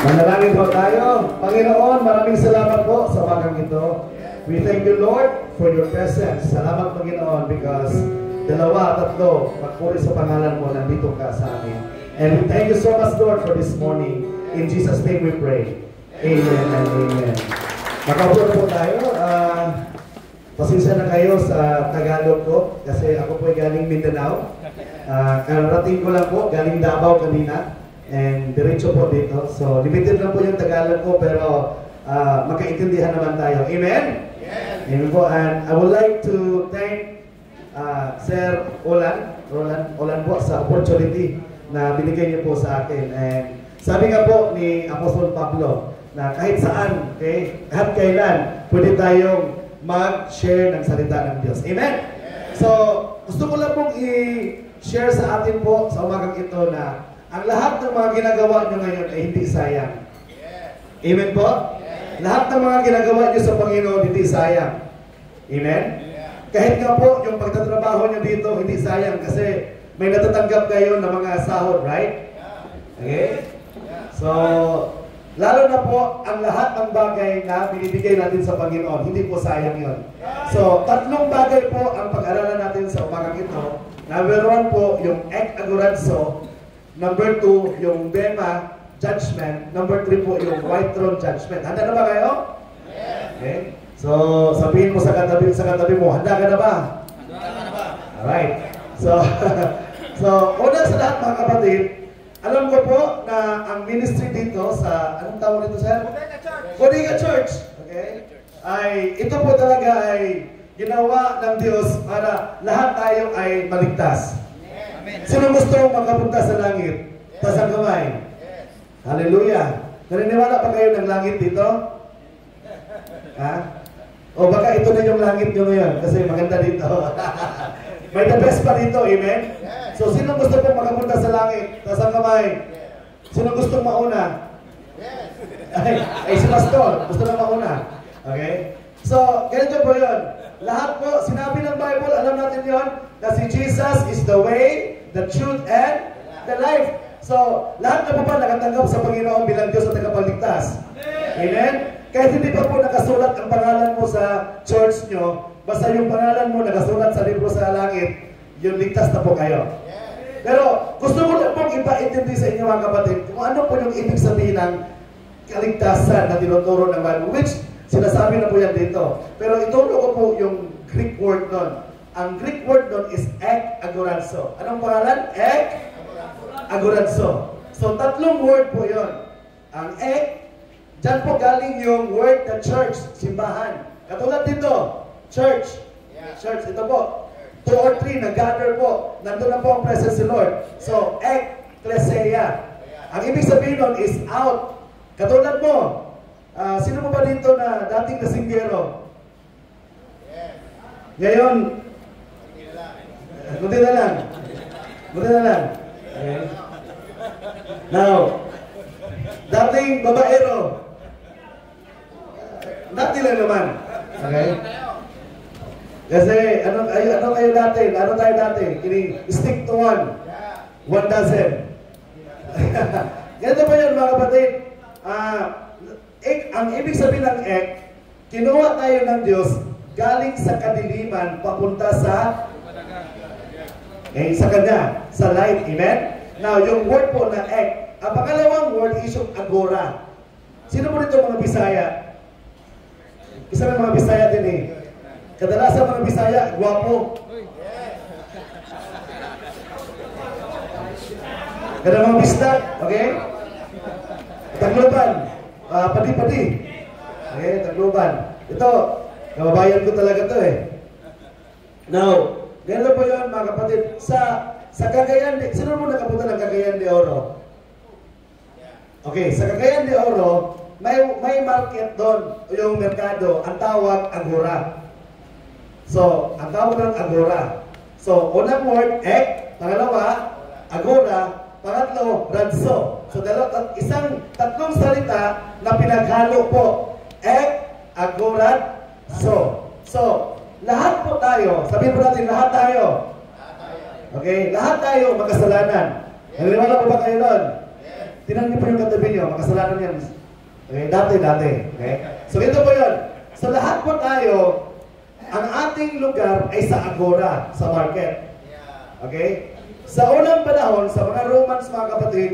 Manalangin po tayo. Panginoon, maraming salamat po sa umagang ito. We thank you, Lord, for your presence. Salamat, Panginoon, because dalawa, tatlo, pagpuri sa pangalan mo, nandito ka sa amin. And we thank you so much, Lord, for this morning. In Jesus' name we pray. Amen and amen. Makaupo na po tayo. Pasensya na kayo sa Tagalog ko kasi ako po ay galing Mindanao. Kararating ko lang po, galing Davao kanina. And diretso po dito. So, limited lang po yung Tagalog ko pero magkaintindihan naman tayo. Amen? Yes. Amen po. And I would like to thank Sir Olan po sa opportunity na binigay niyo po sa akin. And sabi nga po ni Apostol Pablo na kahit saan, okay, kahit kailan, pwede tayong mag-share ng salita ng Diyos. Amen? Yes. So, gusto ko lang pong i-share sa atin po sa umagang ito na ang lahat ng mga ginagawa nyo ngayon ay hindi sayang. Yes. Amen po? Yes. Lahat ng mga ginagawa nyo sa Panginoon hindi sayang. Amen? Yeah. Kahit nga po yung pagtatrabaho nyo dito hindi sayang kasi may natatanggap kayo ng mga sahod, right? Yeah. Okay? Yeah. So, lalo na po ang lahat ng bagay na binibigay natin sa Panginoon, hindi po sayang yun. So, tatlong bagay po ang pag-aralan natin sa umagang ito. Number 1 po, yung ek agorazo. Number 2, yung bema, judgment. Number 3 po, yung white throne judgment. Handa na ba kayo? Yes. Okay. So, sabihin mo sa katabi mo, handa ka na ba? Handa ka na ba? Alright. So, una sa lahat mga kapatid, alam ko po na ang ministry dito sa, anong tawag nito, sir? Bodega Church. Bodega Church. Okay? Ay, ito po talaga ay ginawa ng Diyos para lahat tayo ay maligtas. Sino gusto makapunta sa langit? Taas ang kamay. Hallelujah. Naniniwala pa kayo ng langit dito? Ha? O baka ito na yung langit nyo ngayon kasi maganda dito. May the best pa dito, amen? So sino gusto pong makapunta sa langit? Taas ang kamay. Sino gusto mauna? Ay si Pastor. Gusto na mauna. Okay? So, ganito po yun. Lahat po, sinabi ng Bible, alam natin yun, na si Jesus is the way, the truth, and the life. So, lahat na po pa nakatanggap sa Panginoon bilang Diyos at tagapagligtas. Amen? Kahit hindi pa po nakasulat ang pangalan mo sa church nyo, basta yung pangalan mo nakasulat sa libro sa langit, yung ligtas na po kayo. Pero, gusto ko lang pong ipaintindi sa inyo mga kapatid, kung ano po yung ibig sabihin ng kaligtasan na tinuturo ng Bible, which sinasabi na po yan dito. Pero ituro ko po yung Greek word nun. Ang Greek word nun is ek agorazo. Anong pangalan? Ek agorazo. So, tatlong word po yun. Ang ek, dyan po galing yung word na church, simbahan. Katulad dito, church. Church, ito po. 2 or 3, nag-gather po. Nandun na po ang presence si Lord. So, ecclesia. Ang ibig sabihin nun is out. Katulad mo, sino mo ba dito na dating nasinggero? Ngayon, buti na lang. Okay. Now, dating babaero. Dati lang naman. Okay? Kasi, ano kayo dati? Ano tayo dati? Stick to one. 1 dozen. Ganito pa yun mga kapatid. Ang ibig sabihin ng ek, kinuha tayo ng Diyos galing sa kadiliman papunta sa Kanya, sa light. Amen? Now, yung word po na ek, ang pangalawang word is yung agora. Sino po nito mga Bisaya? Isa ng mga Bisaya din eh. Kadalasan mga Bisaya, guwapo. Kada mga bistak, okay? Tagloban. Padi-padi. Okay, Tagloban. Ito, nababayan ko talaga to eh. Now, ganito po yun mga kapatid. Sa Cagayan de, sino mo nakapunta ng Cagayan de Oro? Okay, sa Cagayan de Oro, may market doon, yung merkado, ang tawag Agora. So, ang tawag ng Agora. So, unang word, ek, pangalawa, Agora, pangatlo, radso. So, tatlong salita na pinaghalo po. Ek, agorat, so. So, lahat po tayo, sabihin po natin, lahat tayo. Okay? Lahat tayo magkasalanan. Naniniwala po ba kayo doon? tinanggi po yung katabi niyo, makasalanan yan. Okay, dati. Okay? So ito po yun. Sa lahat po tayo, ang ating lugar ay sa agora, sa market. Okay? Sa unang panahon, sa mga Romans, mga kapatid,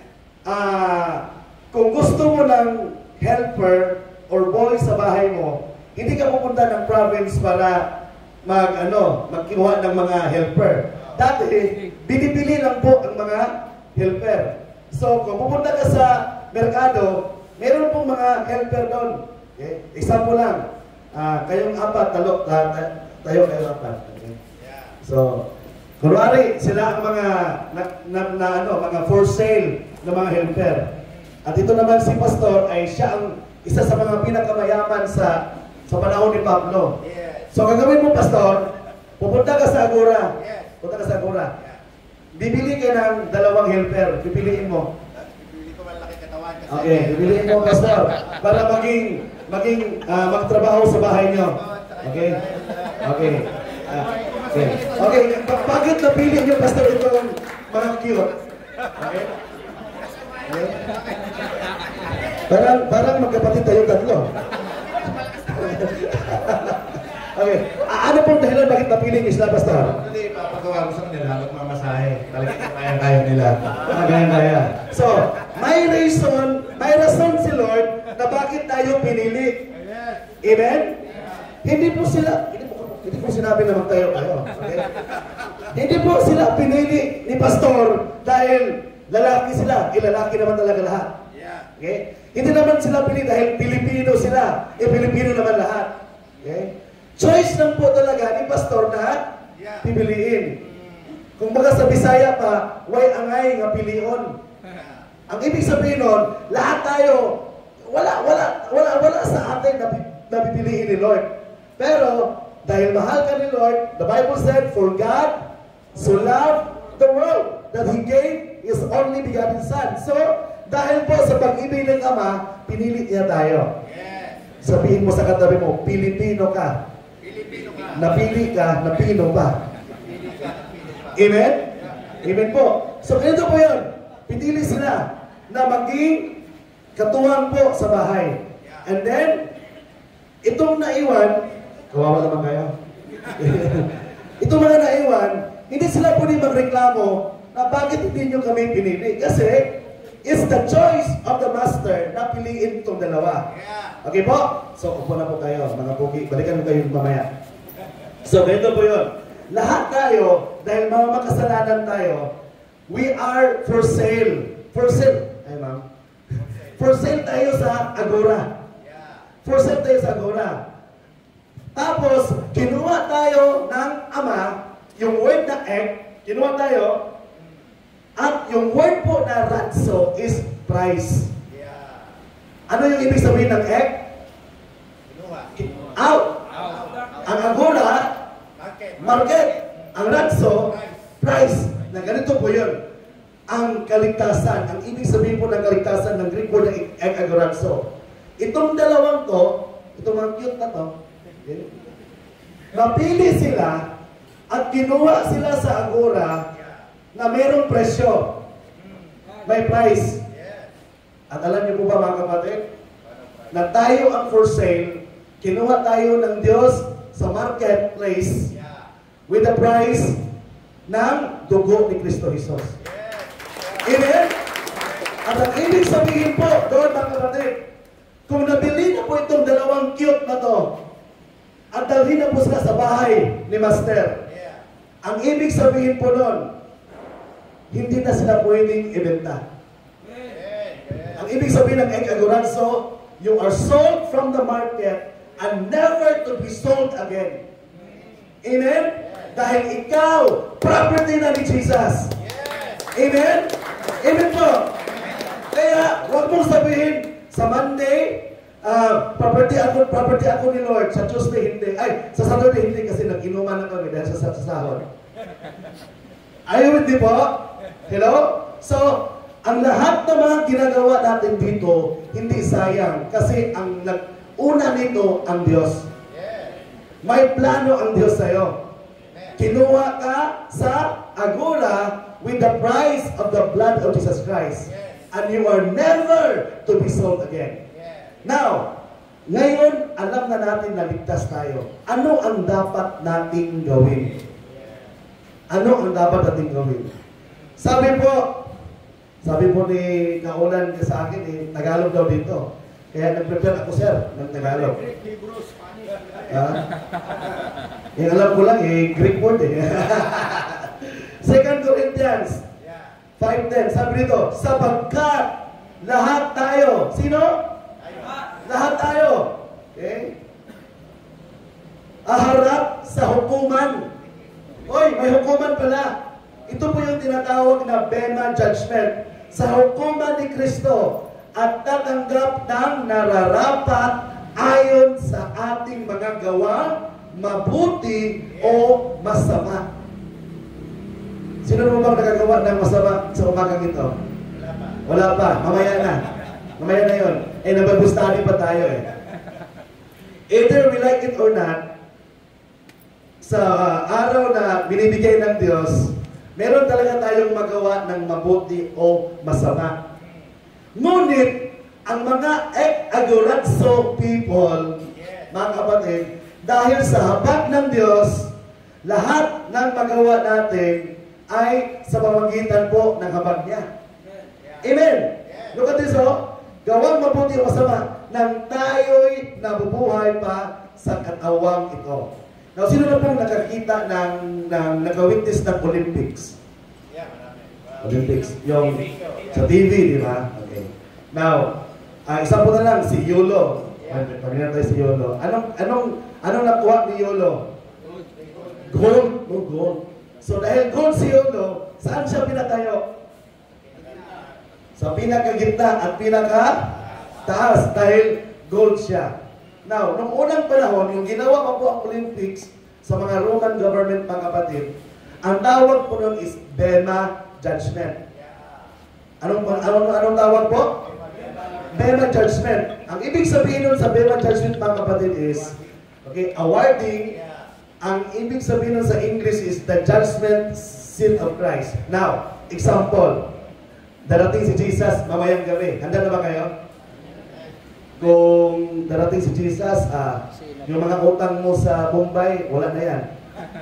kung gusto mo ng helper or boy sa bahay mo, hindi ka pupunta ng province para magkinuha ng mga helper. Dati, binibili lang po ang mga helper. So, kung pupunta ka sa merkado, meron pong mga helper doon. Okay? Example lang, kayong apat, tayo kayong apat. Okay? So, kunwari, sila ang mga for sale na mga helper. At ito naman si Pastor ay siya ang isa sa mga pinakamayaman sa panahon ni Pablo. So, gagawin mo, Pastor, pupunta ka sa agora. Punta ka sa agora. Bibili ka ng 2 helper. Pipiliin mo. Bibili ko malaki katawan. Okay, bibiliin mo, Pastor. Para magtrabaho sa bahay nyo. Okay? Okay. Okay. Bakit napili nyo, Pastor, itong mga cute? Okay? Okay? Parang magkapatid tayo tatlo. Okay. Ano pong dahilan bakit napili niyo sila, Pastor? Hindi, papagawa ko sa kanila, magmamasahe. Talagang kaya nila. Kaya. So, may rason si Lord na bakit tayo pinili. Amen? Hindi po sinabi na magtayo tayo. Okay? Hindi po sila pinili ni Pastor dahil lalaki sila. Lalaki naman talaga lahat. Okay? Hindi naman sila pinili dahil Pilipino sila. Pilipino naman lahat. Okay? Choice lang po talaga ni Pastor na pipiliin. Kung baga sa Bisaya pa, way angay nga pilion. Ang ibig sabihin nun, lahat tayo, wala sa atin na pipiliin ni Lord. Pero, dahil mahal ka ni Lord, the Bible said, for God so loved the world that He gave His only begotten Son. So, dahil po sa pag-ibig ng Ama, pinili niya tayo. Sabihin mo sa katabi mo, Pilipino ka. Napili ka, napino pa. Amen? Amen po. So, ganito po yun. Pinili sila na maging katuwang po sa bahay. And then, itong naiwan, kawawa naman kayo. Itong mga naiwan, hindi sila pwede magreklamo na bakit hindi nyo kami pinili. Kasi, it's the choice of the master na piliin itong dalawa. Okay po? So, upo na po kayo, mga pugi. Balikan mo kayo mamaya. So, ganito po yun. Lahat tayo, dahil mga makasalanan tayo, we are for sale. For sale. Ay, ma'am. For sale tayo sa agora. For sale tayo sa agora. Tapos, kinuha tayo ng Ama, yung word na ek, kinuha tayo, at yung word po na ratso is price. Ano yung ibig sabihin ng ek? Out. Ang agora, market. Ang ratso, price. Na ganito po yun. Ang kaligtasan. Ang ibig sabihin po ng kaligtasan ng Greek word na ek agoratso. Itong dalawang to, itong mga cute na to, napili sila at kinuha sila sa agora na mayroong presyo. May price. At alam niyo po ba, mga kapatid, na tayo ang for sale, kinuha tayo ng Diyos sa marketplace with the price ng dugo ni Kristo Jesus. Amen? At ang ibig sabihin po doon, mga kapatid, kung nabili na po itong dalawang cute na to, at dalhin na po sila sa bahay ni Master, ang ibig sabihin po noon, hindi na sila pwedeng ibenta. Ang ibig sabihin ng ek agoratso, you are sold from the market and never to be sold again. Amen? Dahil ikaw, property na ni Jesus. Amen? Amen po. Kaya, huwag mong sabihin, sa Monday, property ako ni Lord. Sa Tuesday, hindi. Ay, sa Saturday, hindi kasi nag-inuman na kami dahil sa sahod. Ayaw, hindi po? Hello? So, ang lahat ng mga ginagawa natin dito, hindi sayang. Kasi ang una nito, ang Diyos. May plano ang Diyos sa'yo. Kinuha ka sa agora with the price of the blood of Jesus Christ. and you are never to be sold again. Now, ngayon, alam na natin na ligtas tayo. Ano ang dapat nating gawin? Ano ang dapat nating gawin? Sabi po ni Kaulan sa akin, Tagalog daw dito. Kaya nag-prepare ako, sir, ng Tagalog. Yung alam ko lang, Greek word eh. 2 Corinthians 5:10, sabi dito, sapagkat lahat tayo, sino? Lahat tayo. Okay? Aharap sa hukuman. Oy, may hukuman pala. Ito po yung tinatawag na Bema Judgment. Sa hukuman ni Kristo at tatanggap ng nararapat ayon sa ating mga gawa, mabuti o masama. Sino mo bang nagagawa ng masama sa umagang ito? Wala pa. Mamaya na. Mamaya na yun. Nabag-study pa tayo eh. Either we like it or not, sa araw na binibigay ng Diyos, meron talaga tayong magawa ng mabuti o masama. Ngunit, ang mga agorazo people, mga kapatid, dahil sa habag ng Diyos, lahat ng magawa natin ay sa pamamagitan po ng habag niya. Amen! Look at this, gawang mabuti o masama nang tayo'y nabubuhay pa sa katawang ito. Now, sino na pong nakakita ng nag-witness ng Olympics? Olympics. Yung sa TV, di ba? Okay. Now, isa po na lang, si Yolo. Pagkakita tayo si Yolo. Anong nakuha ni Yolo? Gold. Oh, gold. So, dahil gold si Yolo, saan siya pinatayo? Sa pinakagitna at pinaka-taas dahil gold siya. Now, nung unang panahon, yung ginawa pa po ang Olympics sa mga Roman government, mga kapatid, ang tawag po nun is Bema Judgment. Anong tawag po? Bema Judgment. Ang ibig sabihin nun sa Bema Judgment, mga kapatid, is, okay, awarding, ang ibig sabihin nun sa English is the judgment seat of Christ. Now, example, darating si Jesus mamayang gabi. Handa na ba kayo? Kung darating si Jesus, yung mga utang mo sa Bombay, wala na yan.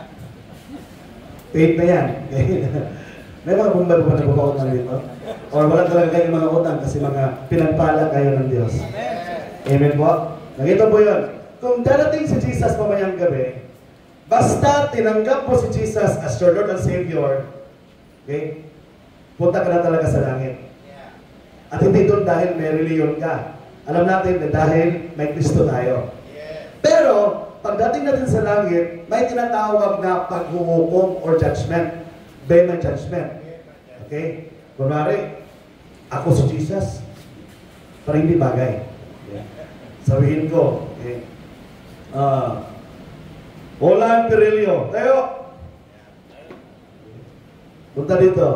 Paid na yan. May mga Bombay ba na bumautang dito? Or wala talaga kayong mga utang kasi mga pinagpala kayo ng Diyos. Amen po? Nangito po yun. Kung darating si Jesus mamayang gabi, basta tinanggap mo si Jesus as your Lord and Savior, okay, punta ka na talaga sa langit. At hindi doon dahil may reliyon ka. Alam natin na dahil may Kristo tayo. Pero, pagdating natin sa langit, may tinatawag na paghuhukom or judgment. Bema judgment. Okay? Kunwari, ako si Jesus, parang hindi bagay. Sabihin ko, okay, Olan Perillo, tayo! Punta dito.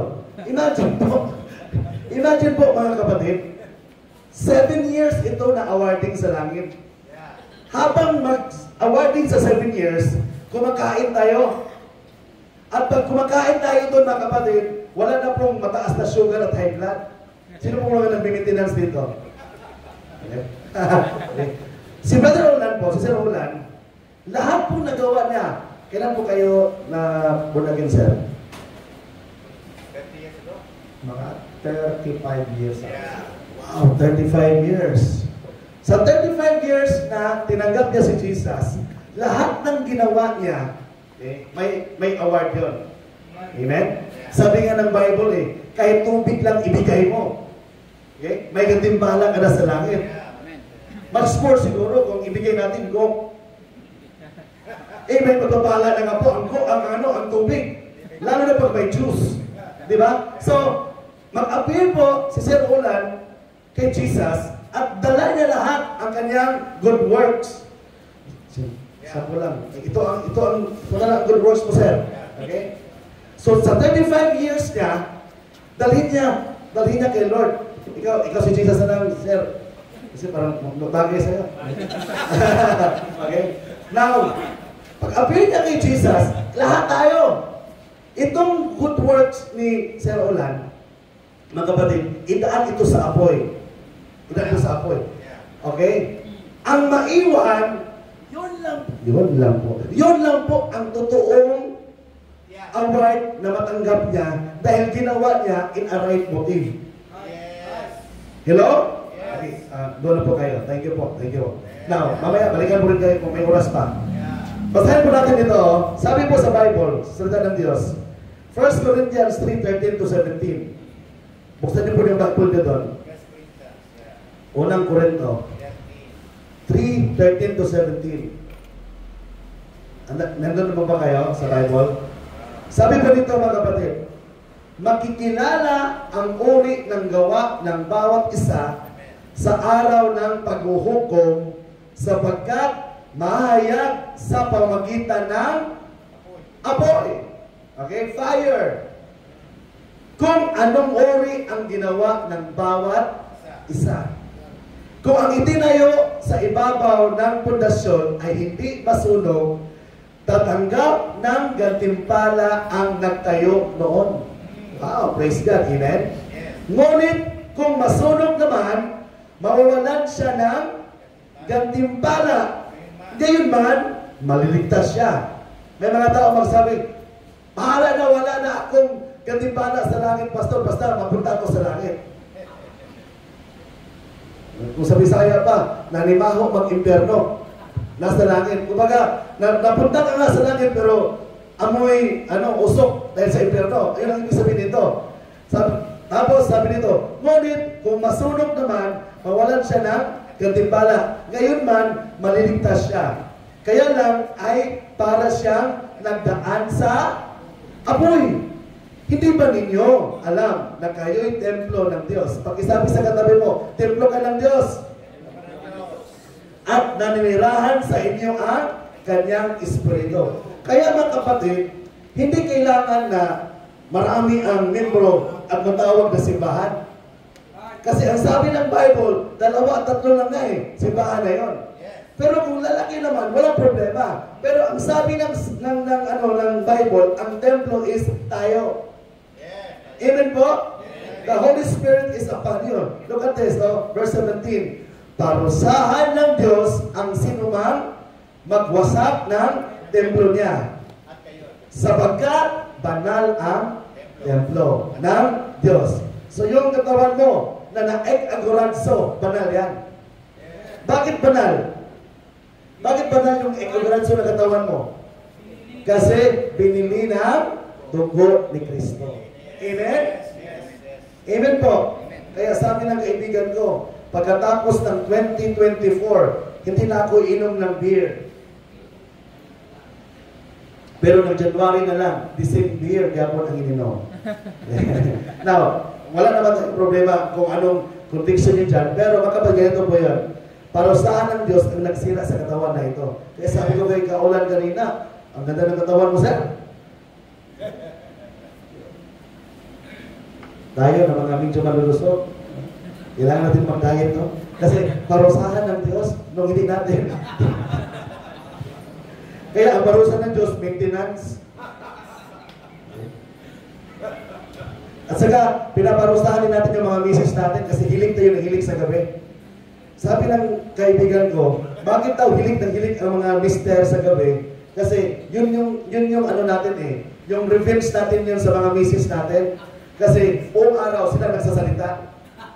Imagine po mga kapatid, 7 years ito na awarding sa langit. Habang mag-awarding sa 7 years, kumakain tayo. At pag kumakain tayo doon mga kapatid, wala na pong mataas na sugar at high blood. Sino pong mga nag-maintenance dito? Okay. Okay. Si Brother Olan po, si Sir Olan, lahat pong nagawa niya. Kailan po kayo na born again, sir? 30 years ago? Mga 35 years. Wow, 35 years. Sa 35 years na tinanggap niya si Jesus, lahat ng ginawa niya, okay, may award yun. Amen? Sabi nga ng Bible kahit tubig lang ibigay mo. Okay? May gantimbala ka na sa langit. Mas more siguro kung ibigay natin Coke. May pagpapala na nga po ang tubig. Lalo na pag may juice. Di ba? So, mag-appeal po si Sir Olan kay Jesus at dala niya lahat ang kanyang good works. Sabi ko lang, ito ang good works po, sir. Okay? So, sa 35 years niya, dalhin niya kay Lord. Ikaw si Jesus na lang, sir. Kasi parang bagay sa'yo. Okay? Now, pag-appeal niya kay Jesus, lahat tayo. Itong good works ni Sir Olan, mga kapatid, idaan ito sa apoy. Idaan ito sa apoy. Okay? Ang maiwan, yun lang po ang totoong award na matanggap niya dahil ginawa niya in a right motive. Hello? Okay, doon na po kayo. Thank you po. Thank you. Now, mamaya, balikan mo rin kayo kung may oras pa. Basahin po natin ito. Sabi po sa Bible, sa salita ng Diyos, 1 Corinthians 3:13 to 17. Buksan niyo po yung Bible niyo doon. Unang Korinto 3:13 to 17. Nandun na ba kayo sa Bible? Sabi po dito mga kapatid, makikilala ang uri ng gawa ng bawat isa sa araw ng paghuhukom sapagkat mahayag sa pamagitan ng apoy. Okay? Fire. Kung anong uri ang ginawa ng bawat isa. Kung ang itinayo sa ibabaw ng pundasyon ay hindi masunog, tatanggap ng gantimpala ang nagtayo noon. Wow, praise God, amen? Ngunit kung masunog naman, mawawalan siya ng gantimpala. Ngayon man, maliligtas siya. May mga tao magsabi, bahala na, wala na akong gantimpala sa langit, pastor, basta mapunta ako sa langit. Kung sa Bisaya pa, nanimaho mag-impyerno, nasa langit. Kumbaga, napunta ka nga sa langit, pero amoy, usok dahil sa impyerno. Ayun ang ibig sabihin nito. Tapos sabi nito, ngunit kung masunog naman, mawalan siya ng gantimpala. Ngayon man, maliligtas siya. Kaya lang ay para siyang nagdaan sa apoy. Hindi ba ninyo alam na kayo'y templo ng Diyos? Pag-isabi sa katabi mo, templo ka ng Diyos. At naninirahan sa inyo ang kanyang espiritu. Kaya mga kapatid, hindi kailangan na marami ang membro at matawag na simbahan. Kasi ang sabi ng Bible, 2 at 3 lang na simbahan na yon. Pero kung lalaki naman, walang problema. Pero ang sabi ng Bible, ang templo is tayo. Amen po? The Holy Spirit is upon you. Look at this, verse 17. Parusahan ng Diyos ang sinumang magwasak ng templo niya. Sapagkat banal ang templo ng Diyos. So yung katawan mo na na-ek-agoranso, banal yan. Bakit banal? Bakit banal yung ek-agoranso na katawan mo? Kasi binili ng dugo ni Kristo. Amen? Amen po. Kaya sabi ng kaibigan ko, pagkatapos ng 2024, hindi na ako inom ng beer. Pero ng January na lang, the same beer, gapon ang ininom. Now, wala naman tayong problema kung anong conviction niyo dyan, pero makapagganito po yan. Parusahan ng Diyos ang nagsira sa katawan na ito. Kaya sabi ko kay Kaulan kanina, ang ganda ng katawan mo, sir. Tayo na mga medyo malulusog. Kailangan natin mag-diet, no? Kasi parusahan ng Diyos, nung hindi natin. Kaya ang parusahan ng Diyos, maintenance. At saka, pinaparusahan din natin yung mga misis natin kasi hilig tayo ng hilig sa gabi. Sabi ng kaibigan ko, bakit daw hilig ng hilig ang mga mister sa gabi? Kasi yun yung ano natin yung revenge natin yun sa mga misis natin. Kasi buong araw sila nagsasalita.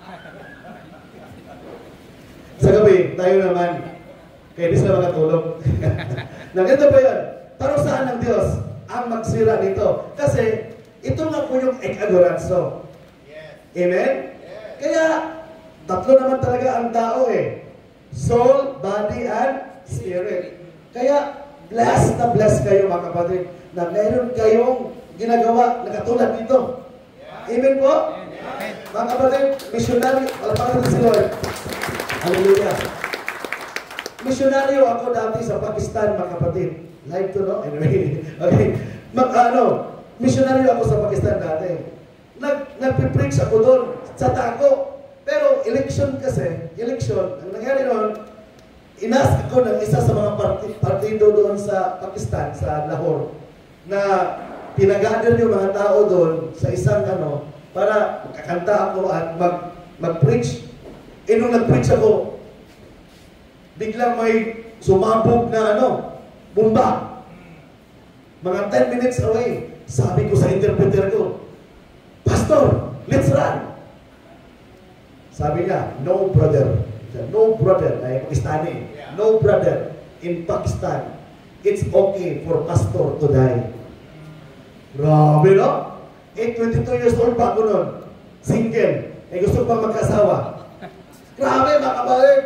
Sa gabi, tayo naman, kaya di sila makatulog. Naganda ba yun? Parusahan ng Diyos ang magsira nito. Kasi ito nga po yung ek-agoranso. Amen? Kaya, tatlo naman talaga ang tao soul, body, and spirit. Kaya, blessed na blessed kayo mga kapatid na meron kayong ginagawa na katulad dito. Amen po? Amen. Mga kapatid, missionary, alpakan si Lord. Hallelujah. Missionaryo ako dati sa Pakistan, mga kapatid. Live to, no? Anyway, okay. Missionaryo ako sa Pakistan dati. Nagpipreach ako doon sa Tako. Pero election kasi, ang nangyari noon, inas ako ng isa sa mga partido doon sa Pakistan, sa Lahore, na pinag-gather yung mga tao doon sa isang para makakanta ako at mag-preach. Nung nag-preach ako, biglang may sumabog na bomba. Mga 10 minutes away, sabi ko sa interpreter ko, Pastor, let's run. Sabi niya, no brother. No brother, ay Pakistani. No brother, in Pakistan, it's okay for pastor to die. Grabe, no? 22 years old pa ako nun. Single. Gusto ko pa magkasawa. Grabe, makabalik.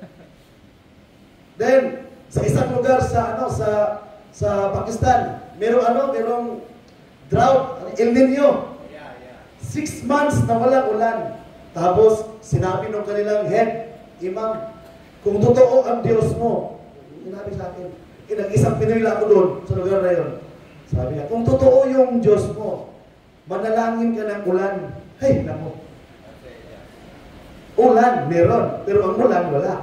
Then, sa isang lugar sa Pakistan, merong drought, El Nino. 6 months na walang ulan. Tapos, sinabi ng kanilang head, Imam, kung totoo ang Diyos mo, sinabi sa akin, nag-isang pinila ako doon sa lugar na yun. Sabi niya, kung totoo yung Diyos mo, manalangin ka ng ulan. Hey, nako. Ulan, meron. Pero ang ulan, wala.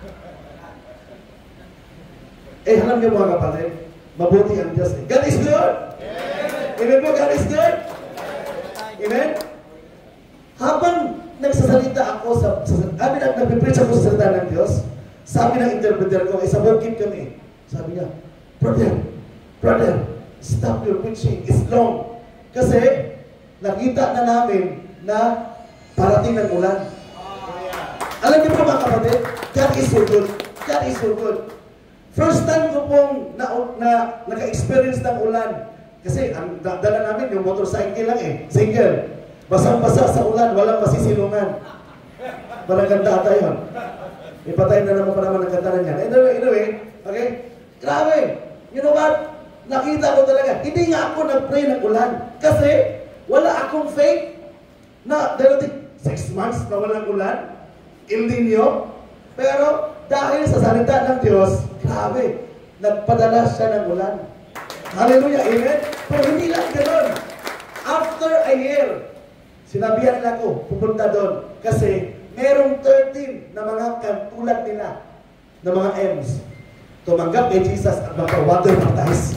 Alam niyo mga kapatid, mabuti ang Diyos. God is good. Amen po, God is good. Amen? Habang nagsasalita ako nagpipreach ako sa salita ng Diyos, sabi ng interpreter ko, sa bukid kami. Sabi niya, brother, stop your preaching. It's long. Kasi, nakita na namin na parating ng ulan. Alam niyo po mga kapatid, God is so good. God is so good. First time ko pong naka-experience ng ulan. Kasi, ang dala namin yung motorcycle lang single. Basang-basa sa ulan, walang masisilungan. Parang ganda ata yun. Ipatay na naman pa naman ang kanta na niyan. Anyway, okay? Grabe! You know what? Nakita ko talaga, hindi nga ako nag-pray ng ulan. Kasi, wala akong faith na darating 6 months na walang ulan. El Nino. Pero, dahil sa salita ng Diyos, grabe, nagpadala siya ng ulan. Hallelujah, amen? Pero hindi lang ganoon. After a year, sinabihan nila ko, pupunta doon. Kasi, merong 13 na mga katulad nila, na mga M's, tumanggap kay Jesus at magpa-water baptize.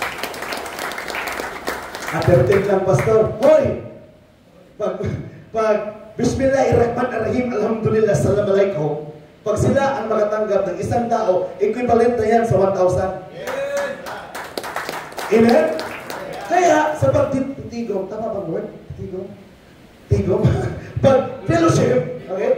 At 13 lang, Pastor, hoy! Pag Bismillahirrahmanirrahim, Alhamdulillah, Assalamualaikum, pag sila ang makatanggap ng isang tao, equivalent na yan sa 1,000. Amen? Kaya, sa pagtitigom, tama bang word? Tigom? Pag-fellowship, okay?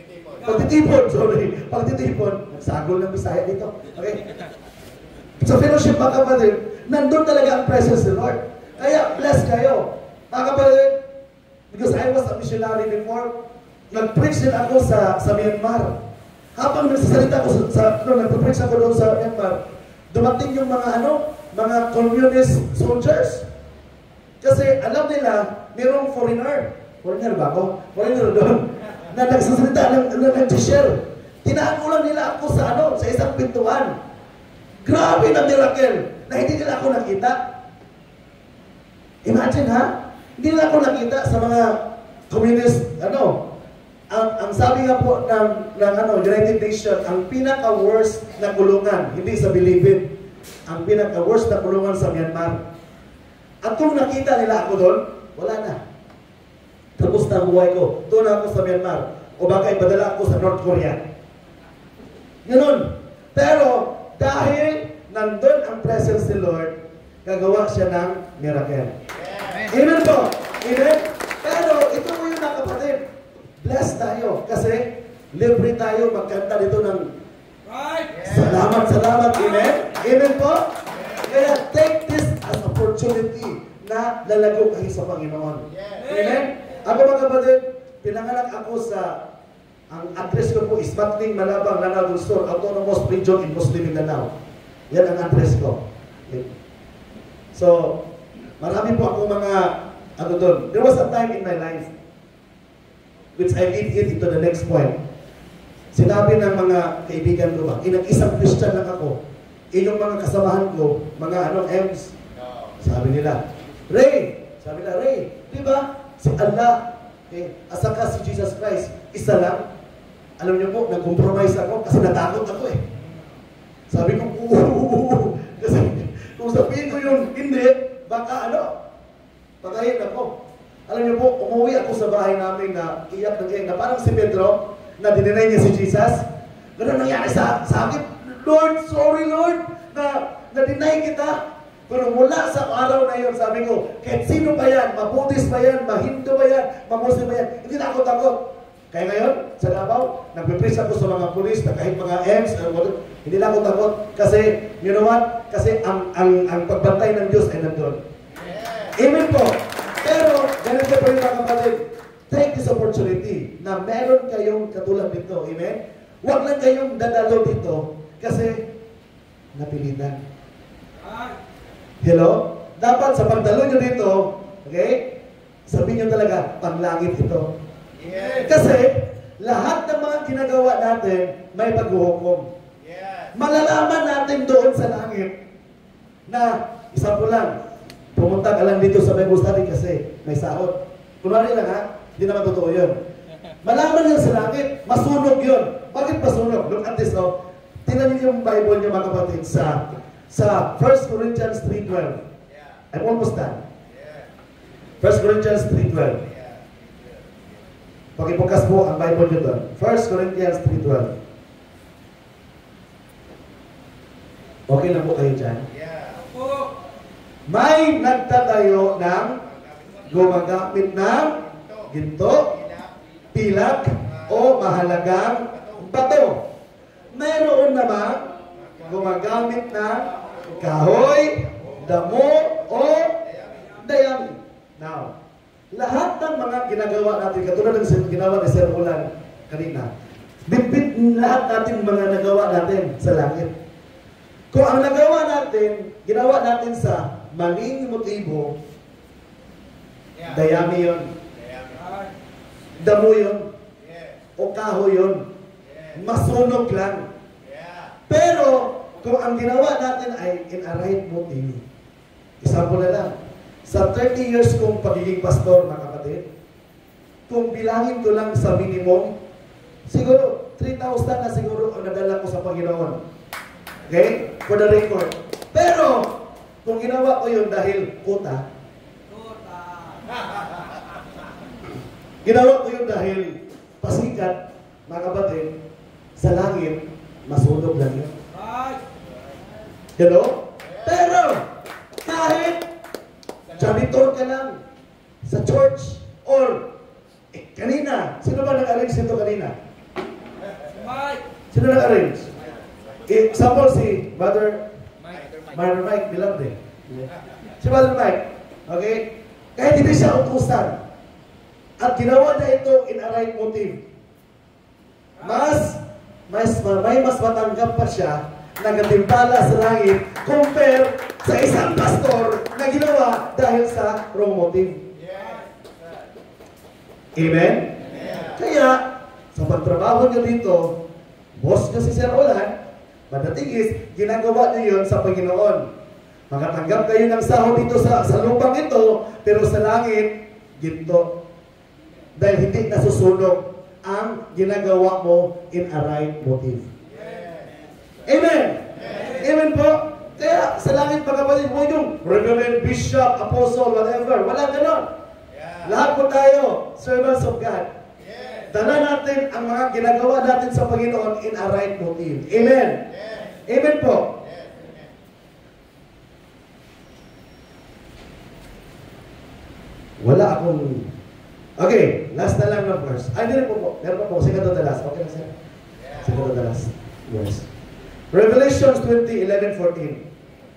Pagtitipon, nagsagol ng Bisaya dito, okay? Sa fellowship, mga kapatid, nandun talaga ang presence of the Lord. Kaya, bless kayo. Mga kapatid, because I was a missionary before, nag-preach din ako sa Myanmar. Habang nagsasalita ako nag-preach ako doon sa Myanmar, dumating yung mga communist soldiers. Kasi alam nila, mayroong foreigner ba ako? Foreigner doon. Na nagsasalita, nag-share. Tinaan nila ako sa isang pintuan. Grabe na miracle na hindi nila ako nakita. Imagine ha? Hindi nila ako nakita sa mga communist, ang sabi nga po ng United Nations, ang pinaka-worst na kulungan, hindi sa Bilibid, ang pinaka-worst na kulungan sa Myanmar. At kung nakita nila ako doon, wala na. Tapos na ang buhay ko. Doon ako sa Myanmar. O baka ipadala ako sa North Korea. Ganun. Pero, dahil nandun ang presence ni Lord, gagawa siya ng miracle. Amen po. Amen? Pero, ito mo yun mga kapatid. Blessed tayo. Kasi, libre tayo magkanta dito ng salamat. Amen? Amen po? Kaya, take this as opportunity na lalago kayo sa Panginoon. Amen? Ako mga kapatid, pinanganak ako ang address ko po is Matling, Malabang, Lanao del Sur, Autonomous Region in Muslim Mindanao. Yan ang address ko. Okay. So, marami po ako mga, doon. There was a time in my life, which I lead it into the next point. Sinabi ng mga kaibigan ko ba, isang Christian lang ako. Yung mga kasamahan ko, mga M's, sabi nila, Ray, di ba? Si Allah, asaka si Jesus Christ, isa lang. Alam niyo po, nag-compromise ako kasi natakot ako Sabi ko, kasi kung sabihin ko yung hindi, baka patayin ako. Alam niyo po, umuwi ako sa bahay namin na iyak na parang si Pedro, na dininay niya si Jesus. Ganun nangyari sa akin. Lord, sorry Lord, na deny kita. Pero mula sa araw na yun, sabi ko, kahit sino ba yan, mabuddhist ba yan, mahindu ba yan, mamuslim ba yan, hindi na ako takot. Kaya ngayon, sa Davao, nagpipris ako sa mga pulis na kahit mga M's, hindi na ako takot. Kasi, you know what? Kasi ang pagbantay ng Diyos ay nandun. Amen po. Pero, ganito po rin mga kapatid, take this opportunity na meron kayong katulad dito. Amen? Huwag lang kayong dadalo dito kasi napilitan. Hello? Dapat sa pagdalo nyo dito, okay? Sabihin nyo talaga, panglangit ito. Yes. Kasi, lahat ng mga ginagawa natin, may paghuhukom. Yes. Malalaman natin doon sa langit na, isa po lang, pumunta ka lang dito sa Bible study kasi may sahod. Kunwari lang ha, hindi naman totoo yun. Malaman yun sa langit, masunog yun. Bakit masunog? Look at this, no? Tingnan niyo yung Bible niyo mga kapatid sa 1 Corinthians 3:12. I'm almost done. 1 Corinthians 3:12. Pakibukas po ang Bible niyo doon. 1 Corinthians 3:12. Okay lang po kayo dyan? May nagtatayo ng gumagamit ng ginto, pilak, o mahalagang bato. Mayroon naman gumagamit ng kahoy, damo, o dayami. Now, lahat ng mga ginagawa natin, katulad ng ginawa ni Sir Ulan kanina, bitbit lahat natin mga nagawa natin sa langit. Kung ang nagawa natin, ginawa natin sa maling motibo, dayami yun, damo yun, o kahoy yun, masunog lang. Pero, kung ang ginawa natin ay in a right motive, example na lang, sa 30 years kong pagiging pastor, mga kapatid, kung bilangin ko lang sa minimum, siguro, 3,000 na siguro ang nadala ko sa Panginoon. Okay? For the record. Pero, kung ginawa ko yun dahil kuta, ginawa ko yun dahil pasikat, mga kapatid, sa langit, masunog lang yun. Hello? Pero, kahit janitor ka lang sa church or kanina, sino ba nag-arrange nito kanina? Sino nag-arrange? Example si Brother Mike Bilande. Si Brother Mike, okay? Kahit hindi siya utusan at ginawa na ito in a right motive, may mas matanggap pa siya na gatimpala sa langit compare sa isang pastor na ginawa dahil sa wrong motive. Amen? Kaya, sa pagtrabaho niyo dito, boss niyo si Sir Olan, madating is, ginagawa niyo yun sa Panginoon. Makatanggap kayo ng sahod dito sa lupang ito, pero sa langit, ginto. Dahil hindi nasusunog ang ginagawa mo in a right motive. Amen? Amen po? Kaya sa langit mga kapatid, huwag yung Reverend, Bishop, Apostle, whatever. Wala ganon. Lahat po tayo, servants of God. Dala natin ang mga ginagawa natin sa Panginoon in a right motive. Amen? Amen po? Wala akong... Okay, last na lang ng verse. Ay, hindi po. Meron pa po. Second to the last. Okay lang sir? Second to the last verse. Revelations 20:11-14.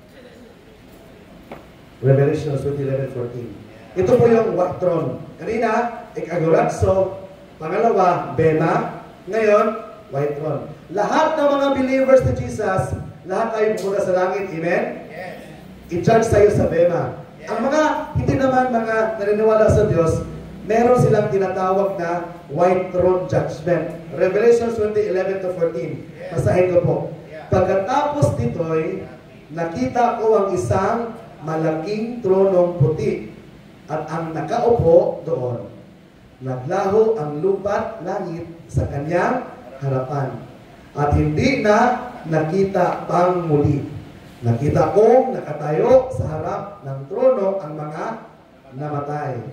Revelations 20:11-14. Ito po yung white throne. Kanina, ikaguratso. Pangalawa, bema. Ngayon, white throne. Lahat ng mga believers ni Jesus, lahat tayo pupunta sa langit. Amen? I-charge tayo sa bema. Ang mga, hindi naman mga naniniwala sa Diyos, meron silang tinatawag na white throne judgment. Revelation 20:11-14. Basahin ko po. Pagkatapos nito'y nakita ko ang isang malaking tronong puti at ang nakaupo doon. Naglaho ang lupa't langit sa kanyang harapan. At hindi na nakita pang muli. Nakita kong nakatayo sa harap ng trono ang mga namatay.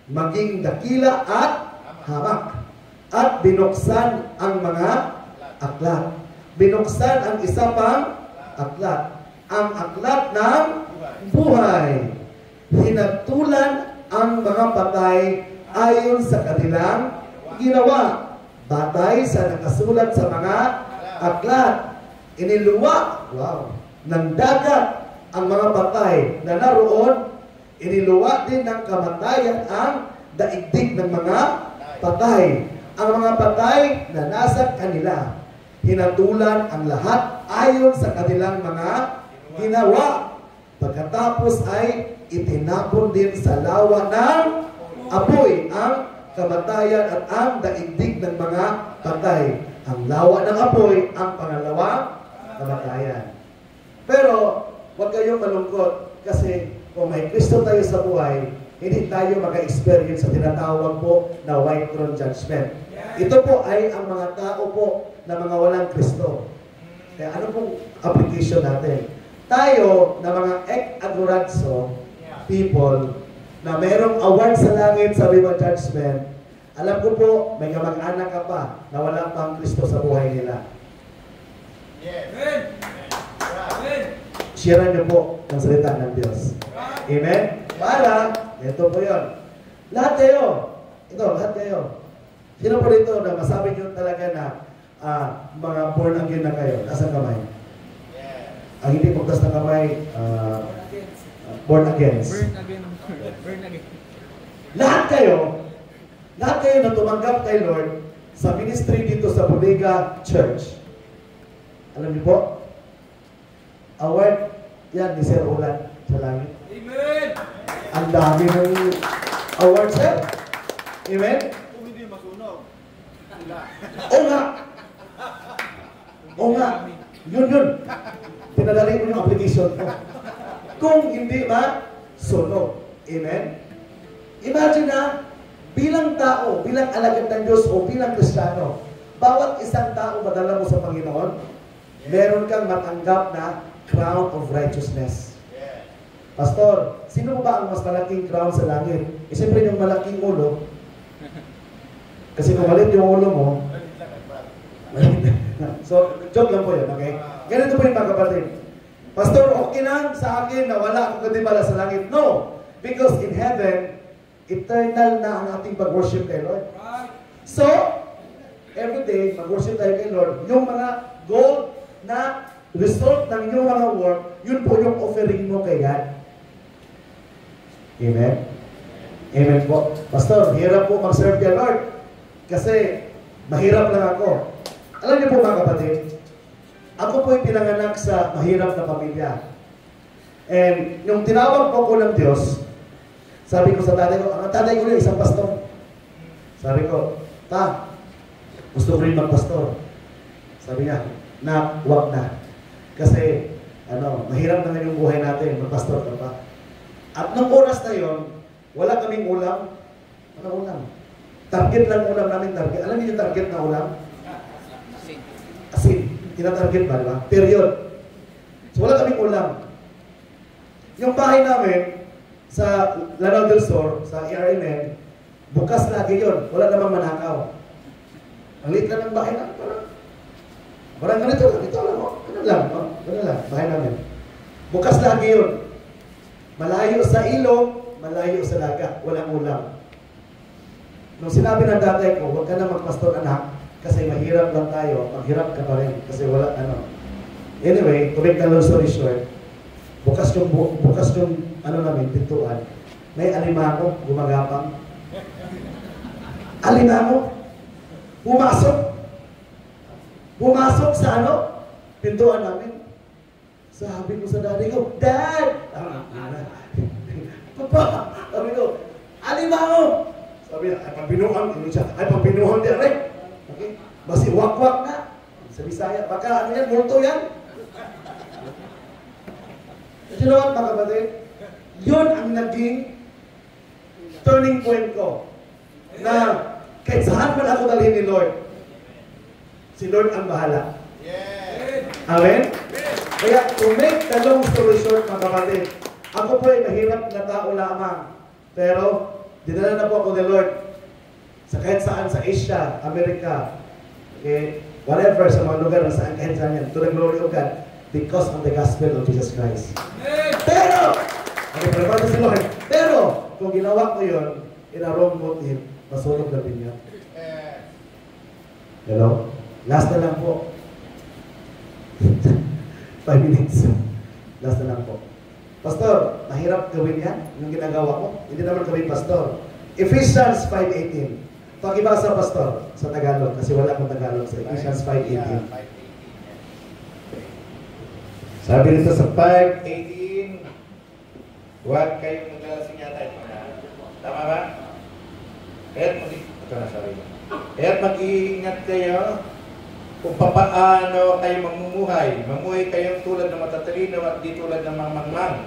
maging dakila at hamak. At binuksan ang mga aklat. Binuksan ang isa pang aklat. Ang aklat ng buhay. Hinatulan ang mga patay ayon sa kanilang ginawa. Batay sa nakasulat sa mga aklat. Iniluwa, ng dagat ang mga patay na naroon. Iniluwa din ng kamatayan ang daigdig ng mga patay. Ang mga patay na nasa kanila, hinatulan ang lahat ayon sa kanilang mga ginawa. Pagkatapos ay itinapon din sa lawa ng apoy ang kamatayan at ang daigdig ng mga patay. Ang lawa ng apoy ang pangalawang kamatayan. Pero huwag kayong malungkot kasi kung may Kristo tayo sa buhay, hindi tayo maka-experience sa tinatawag po na white throne judgment. Ito po ay ang mga tao po na mga walang Kristo. Kaya ano pong application natin? Tayo na mga ek-agoranso people na mayroong award sa langit sa River Judgment, alam ko po, may kamag-anak ka pa na wala pang Kristo sa buhay nila. Share niyo po ang salita ng Diyos. Amen? Para, ito po yun. Lahat kayo. Ito, lahat kayo. Sino po dito na masabi niyo talaga na mga born again na kayo? Nasa kamay? Ang hindi pagtas na kamay, born again. Lahat kayo na tumanggap kay Lord sa ministry dito sa Bodega Church. Alam niyo po? Award yan ni Sir Ulan sa langit. Amen! Ang dami ng award, sir. Amen? Kung hindi masunog. O nga! O nga! Yun. Pinadali mo yung application ko. Kung hindi masunog. Amen? Imagine na, bilang tao, bilang alagad ng Diyos o bilang Kristiyano, bawat isang tao madala mo sa Panginoon, meron kang matanggap na crown of righteousness. Pastor, sino ba ang mas malaking crown sa langit? Siyempre yung malaking ulo. Kasi kung malit yung ulo mo, so, joke lang po yun, okay? Ganito po yung mga kapatid. Pastor, okay lang sa akin na wala akong katibala sa langit. No! Because in heaven, eternal na ang ating pag-worship kay Lord. So, every day, mag-worship tayo kay Lord. Yung mga gold na result ng iyong mga work, yun po yung offering mo kay God. Amen? Amen po. Pastor, hirap po mag-serve kay Lord. Kasi, mahirap lang ako. Alam niyo po mga kapatid, ako po yung pinanganak sa mahirap na pamilya. And, yung tinawag po ko ng Diyos, sabi ko sa tatay ko, ang tatay ko yung isang pastor. Sabi ko, Pa, gusto ko rin mag-pastor. Sabi niya, wag na. Kasi, mahirap naman yung buhay natin, mag-pastor ka pa. At nung oras na yon, wala kaming ulam. Walang ulam. Target lang ulam namin, target. Alam niyo yung target na ulam? Asin. Tinatarget ba, di ba? Period. So, wala kaming ulam. Yung bahay namin, sa Lanao del Sur, sa ERMN, bukas lagi yun. Wala namang manakaw. Ang liit lang ng bahay namin. Parang ganito lang. Ito lang. Ganun lang. Bahay namin. Bukas lagi yun. Malayo sa ilog, malayo sa dagat. Walang ulam. Nung sinabi ng tatay ko, huwag ka na magpastor anak, kasi mahirap lang tayo. Maghirap ka pa rin. Kasi wala Anyway, to make the long story short, bukas yung namin, pintuan. May alimango, gumagapang. Alimango, pumasok sa pintuan namin. Sabi ko sa daddy ko, Dad! Papa! Sabi ko, alimango! Sabi niya, ay pampinuhan din rin. Okay? Basi wak-wak na. Sa Bisaya, baka multo yan. You know what, mga kapatid? Yun ang naging turning point ko. Na kahit saan man ako dalhin ni Lord, si Lord ang bahala. Amen? Kaya, to make the long story short, mga kapatid, ako po ay mahirap na tao lamang. Pero, dinala na po ako ni Lord sa kahit saan sa Asia, America, okay, whatever, sa mga lugar na saan kahit saan yan, to the glory of God, because of the gospel of Jesus Christ. Pero, okay, pero si Lord, pero, kung ginawa ko yun, in a wrong motive, masulog na din yan. Hello? Last na lang po. 5 minutes. Last na lang po. Pastor, mahirap gawin yan, yung ginagawa ko. Hindi naman kami pastor. Ephesians 5:18. Pakibasa, Pastor, sa Tagalog, kasi wala akong Tagalog sa Ephesians 5:18. Sabi nito sa 5:18, huwag kayong maglalasing yata ito na. Tama ba? Kaya't mag-iingat kayo kung papaano kayo mamumuhay. Mamuhay kayong tulad ng matatalino at di tulad ng mga mangmang.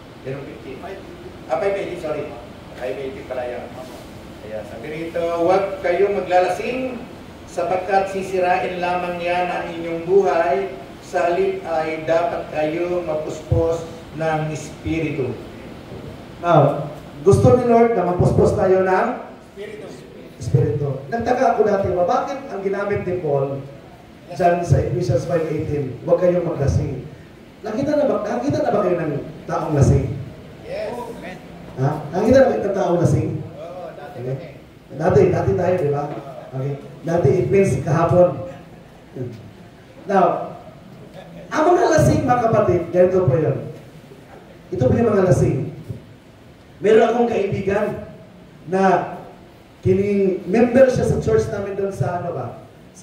5:18, sorry. 5:18 pala yun. Kaya sabi rito, huwag kayong maglalasing sapagkat sisirain lamang yan ang inyong buhay. Sa halip ay dapat kayo mapuspos ng Espiritu. Now, gusto ni Lord na mapuspos tayo ng Espiritu. Nagtaka ako dati, bakit ang ginamit ni Paul dyan sa Ephesians 5:18, huwag kayong maglasing. Nakita na ba kayo ng taong lasing? Yes. Ha? Nakita na ba kayo ng taong lasing? Okay. Dati tayo, di ba? Okay. Dati it means kahapon. Now, ang mga lasing, mga kapatid, ganito po yun. Ito po yung mga lasing. Meron akong kaibigan na member siya sa church namin doon sa ano ba?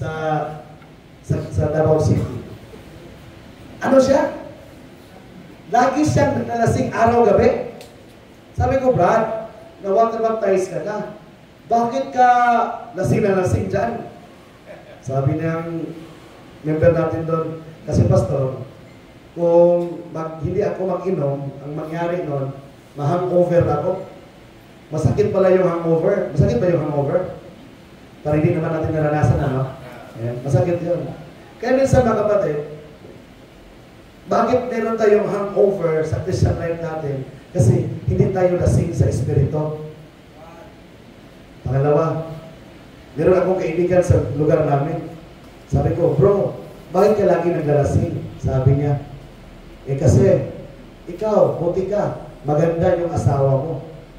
Sa Davao City. Ano siya? Lagi siyang nalasing araw-gabi. Sabi ko, Brad, na-water-baptize ka na. Bakit ka lasing na lasing dyan? Sabi niyang member natin doon, kasi pastor, kung hindi ako mag-inom, ang mangyari noon, ma-hangover ako. Masakit pala yung hangover. Masakit ba yung hangover? Para hindi naman natin naranasan, ano? Ayan, masakit yun. Kaya minsan mga kapatid, bakit meron tayong hangover sa Christian life natin? Kasi hindi tayo lasing sa Espiritu. Pangalawa, meron akong kaibigan sa lugar namin. Sabi ko, bro, bakit ka lagi naglalasing? Sabi niya, kasi, ikaw, buti ka, maganda yung asawa mo.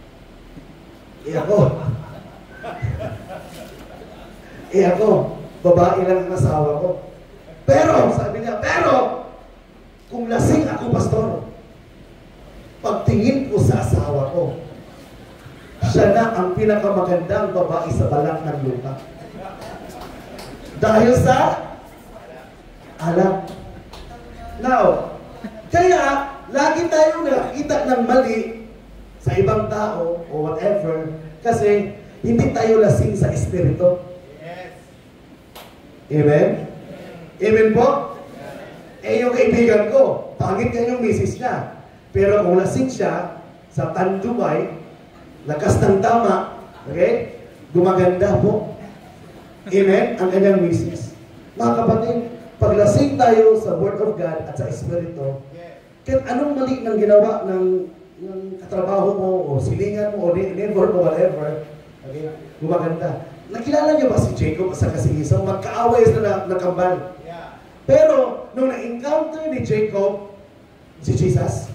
Ako, babae lang ang asawa ko. Pero, sabi niya, kung lasing ako, pastor, pagtingin ko sa asawa ko, siya na ang pinakamagandang babae sa balang ng lupa. Dahil sa alam. Now, kaya, lagi tayong nakakita ng mali sa ibang tao o whatever kasi hindi tayo lasing sa Espiritu. Yes. Amen? Amen po? Yung kaibigan ko, pangit nga yung misis niya. Pero kung lasing siya sa Tandubay, lakas ng tama, okay? Gumaganda po. Amen? Ang kanyang misis. Mga kapatid, pag lasing tayo sa Word of God at sa Espiritu, kahit anong mali ng ginawa ng katrabaho mo, o silingan mo, o neighbor mo, whatever, okay? Gumaganda. Nakilala niyo ba si Jacob sa kasi-isaw? Magkaaway sila na kambal. Yeah. Pero, nung na-encounter ni Jacob, si Jesus,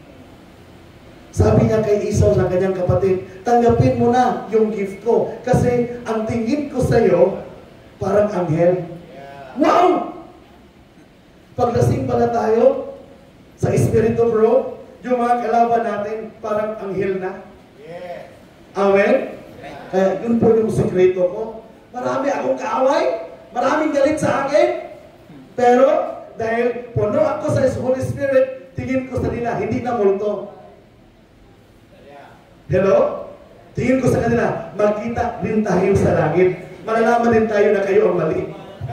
sabi niya kay Esau na kanyang kapatid, tanggapin mo na yung gift ko. Kasi ang tingin ko sa'yo, parang anghel. Yeah. Wow! Paglasing pala tayo sa Espiritu, bro, yung mga kalaban natin, parang anghel na. Yeah. Amen? Kaya yun po yung sekreto ko. Marami akong kaaway, maraming galit sa akin, pero dahil puno ako sa Holy Spirit, tingin ko sa nila, hindi na multo. Hello? Tingin ko sa kanila, magkita din tayo sa langit. Malalaman din tayo na kayo ang mali.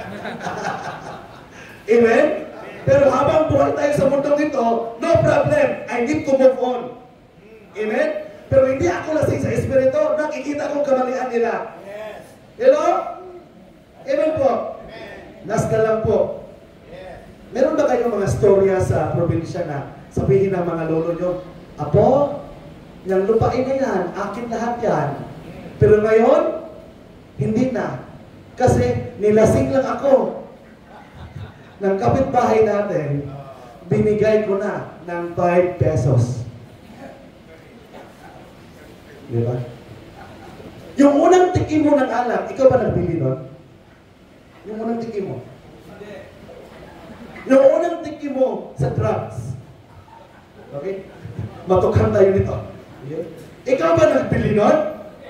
Amen? Pero habang buhay tayo sa mundong ito, no problem. I need to move on. Amen? Pero hindi ako lasing sa Espiritu, nakikita kong kamalian nila. Hello? Amen po? Last na lang po. Meron ba kayong mga storya sa probinsya na sabihin ng mga lolo nyo, Apo, Yang lupain na yan, akin lahat yan. Pero ngayon, hindi na. Kasi nilasing lang ako ng kapitbahay natin, binigay ko na ng 5 pesos. Di ba? Yung unang tikim mo ng alak, ikaw ba nagbili nun? Yung unang tikim mo. Yung unang tikim mo sa drugs. Okay? Matukan tayo nito. Ikaw ba nagbili nun?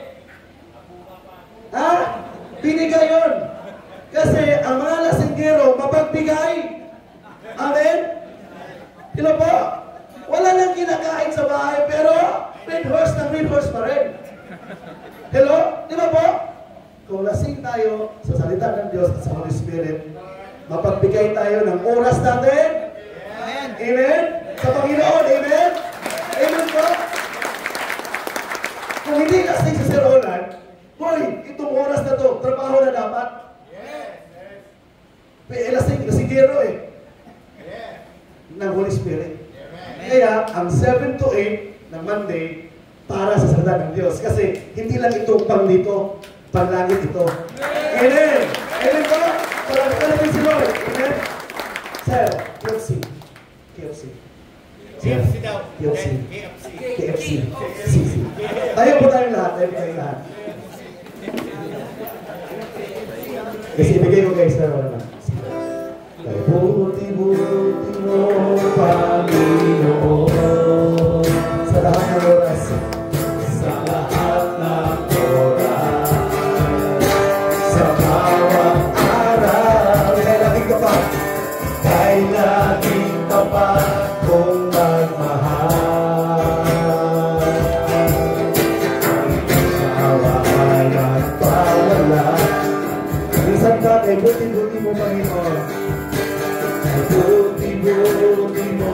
Ha? Binigay yun. Kasi ang mga lasinggero, mapagbigay. Amen? Sino po? Wala nang kinakain sa bahay, pero red horse pa rin. Hello? Di ba po? Kung lasing tayo sa salita ng Diyos at sa Holy Spirit, mapagbigay tayo ng oras natin. Amen? Amen? Sa Panginoon, amen? Amen po? Kung hindi lasing si Sir Roland, boy, itong oras na to, trabaho na dapat. Lasinggero ng Holy Spirit. Kaya, ang 7 to 8 ng Monday, para sa salita ng Diyos. Kasi, hindi lang ito pang dito, panlangit ito. Amen! Amen po? Parang natin si Lord. Amen? Sir, KFC. daw. KFC. Tayo po tayong lahat. Kasi ibigay ko guys na wala na. Kay buti-buti mo, Panginoon, sa lahat ng oras, sa lahat ng oras, sa bawat araw, kay laging ka pa kung magmahal. Awaan at pawala, minsan ka kay buti-buti mo, Panginoon. Buti-buti mo,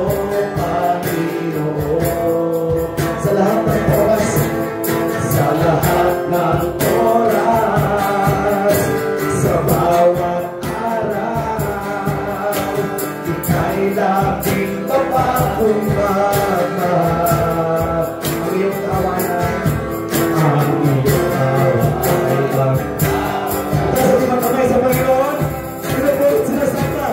Panginoon, sa lahat ng oras, sa lahat ng oras, sa bawat araw, ika'y laging mapakong magmahal. Ang iyong tawanan, ang iyong tawanan. Kasi di ba kamay sa Panginoon? Sino po sinasama?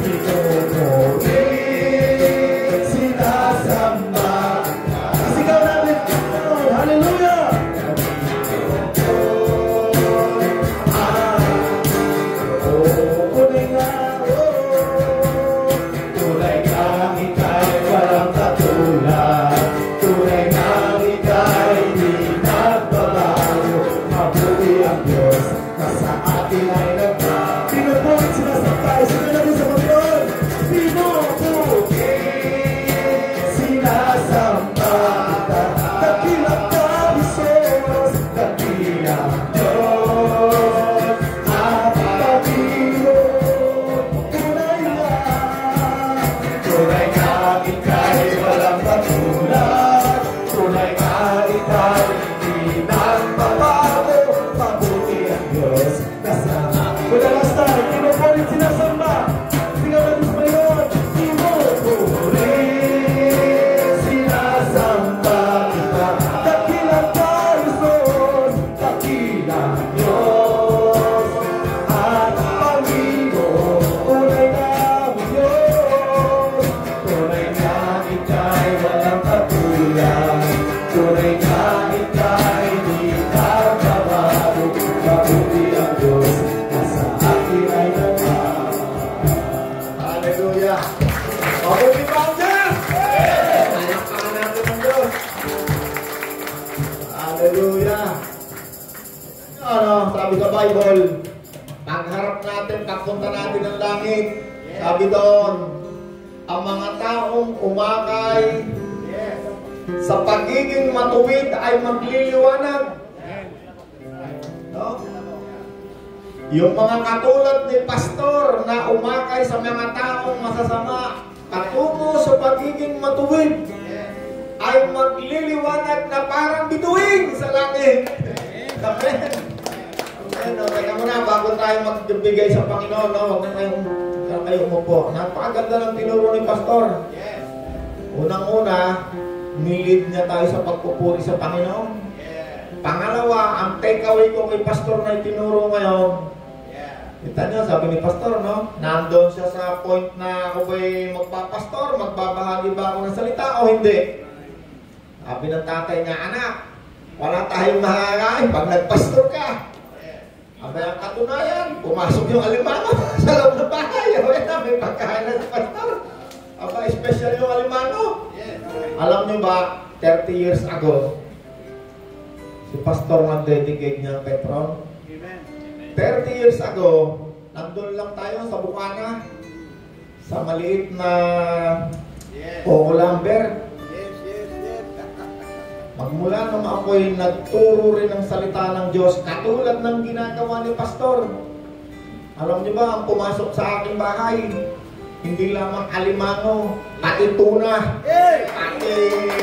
Sabi sa Bible, pagharap natin, pagpunta natin ng langit, sabi doon, ang mga taong umakay sa pagiging matuwid ay magliliwanag. No? Yung mga katulad ni pastor na umakay sa mga taong masasama, patungo sa pagiging matuwid, ay magliliwanag na parang bituin sa langit. Amen. Teka muna, bago tayo magbigay sa Panginoon, no? Huwag na kayo umupo. Napakaganda ng tinuro ni pastor. Unang-una, nilid niya tayo sa pagpupuri sa Panginoon. Pangalawa, ang takeaway ko kay Pastor na itinuro ngayon, kita niyo, sabi ni Pastor, no? Nandun siya sa point na ako ba'y magpapastor, magbabahagi ba ako ng salita o hindi? Sabi ng tatay niya, anak, wala tayong makakain pag nagpastor ka. Sabi ang katunayan, pumasok yung alimango sa loob ng bahay. May pagkain na sa pastor. Aba, special yung alimango. Alam niyo ba, 30 years ago, si Pastor nag-dedicate niya ang Petron. 30 years ago, nandun lang tayo sa Bukana, sa maliit na Olamber. Magmula nung ako'y nagturo rin ng salita ng Diyos, katulad ng ginagawa ni Pastor. Alam niyo ba, ang pumasok sa aking bahay, hindi lamang alimango, pati tuna, pati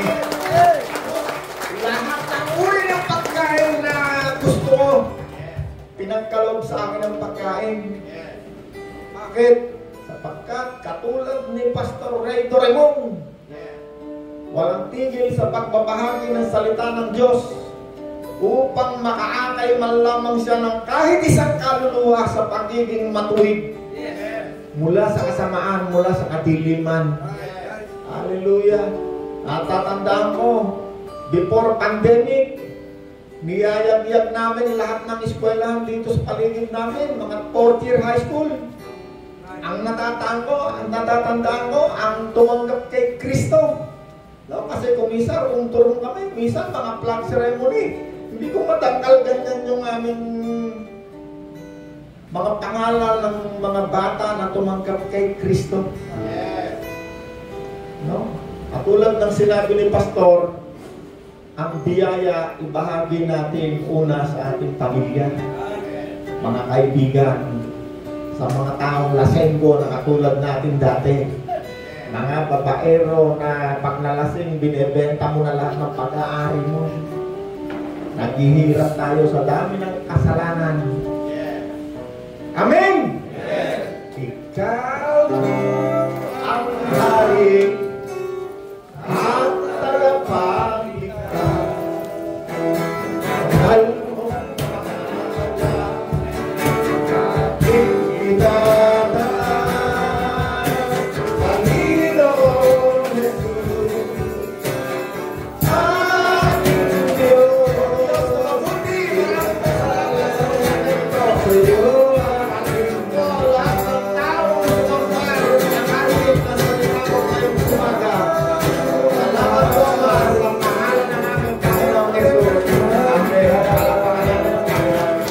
lahat ng uri ng pagkain na gusto ko, pinagkaloob sa akin ng pagkain. Bakit? Sapagkat katulad ni Pastor Ray Doremon, walang tigil sa pagbabahagi ng salita ng Diyos upang makaakay man lamang siya ng kahit isang kaluluwa sa pagiging matuwid mula sa kasamaan, mula sa kadiliman. Hallelujah. At tatandaan ko, before pandemic, niyayag-yag namin lahat ng eskwelahan dito sa paligid namin, mga 4th year high school. Ang natatandaan ko, ang tumanggap kay Kristo. No, kasi kung minsan, turong kami, minsan mga flag ceremony. Hindi ko matangkal ganyan yung aming mga pangalan ng mga bata na tumanggap kay Kristo. No? Katulad ng sinabi ni Pastor, ang biyaya ibahagi natin una sa ating pamilya, mga kaibigan, sa mga taong lasenggo na katulad natin dati. Mga babaero na pag nalasing, binebenta mo na lahat ng pag-aari mo. Naghihirap tayo sa dami ng kasalanan. Amen! Ikaw ang hari at tagapagligtas. Mahal mo ang aking idadaan, Panginoon Jesus, aking Diyos. Mabuti ang kasalanan ko sa iyo.